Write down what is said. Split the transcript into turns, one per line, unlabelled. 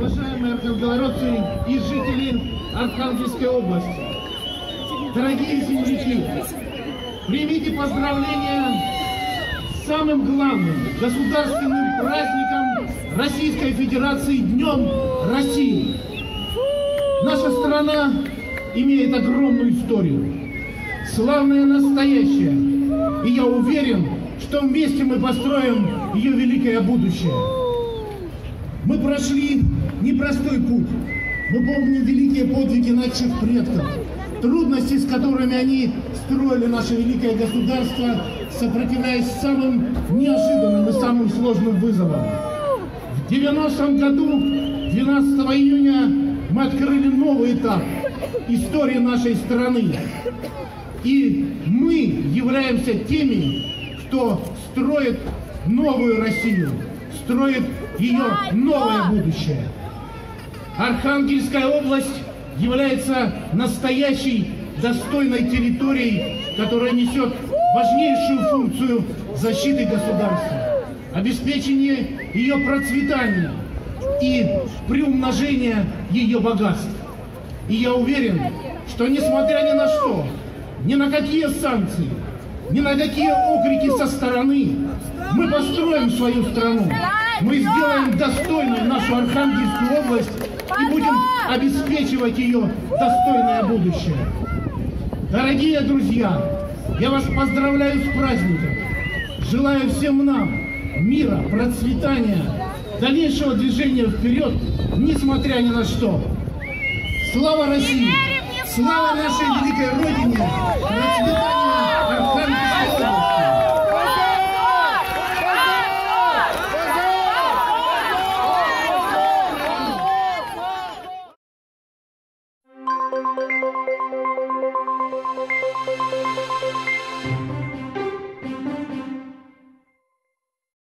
уважаемые архангелородцы и жители Архангельской области, дорогие земляки, примите поздравления с самым главным государственным праздником Российской Федерации — Днем России. Наша страна имеет огромную историю, славное настоящее, и я уверен, что вместе мы построим ее великое будущее. Мы прошли непростой путь. Мы помним великие подвиги наших предков, трудности, с которыми они строили наше великое государство, сопротивляясь самым неожиданным и самым сложным вызовам. В 90-м году, 12 июня, мы открыли новый этап истории нашей страны. И мы являемся теми, кто строит новую Россию, строит ее новое будущее. Архангельская область является настоящей достойной территорией, которая несет важнейшую функцию защиты государства, обеспечения ее процветания и приумножения ее богатств. И я уверен, что несмотря ни на что, ни на какие санкции, ни на какие окрики со стороны, мы построим свою страну, мы сделаем достойной нашу Архангельскую область и будем обеспечивать ее достойное будущее. Дорогие друзья, я вас поздравляю с праздником, желаю всем нам мира, процветания, дальнейшего движения вперед, несмотря ни на что. Слава России! Слава нашей великой Родине! Процветания!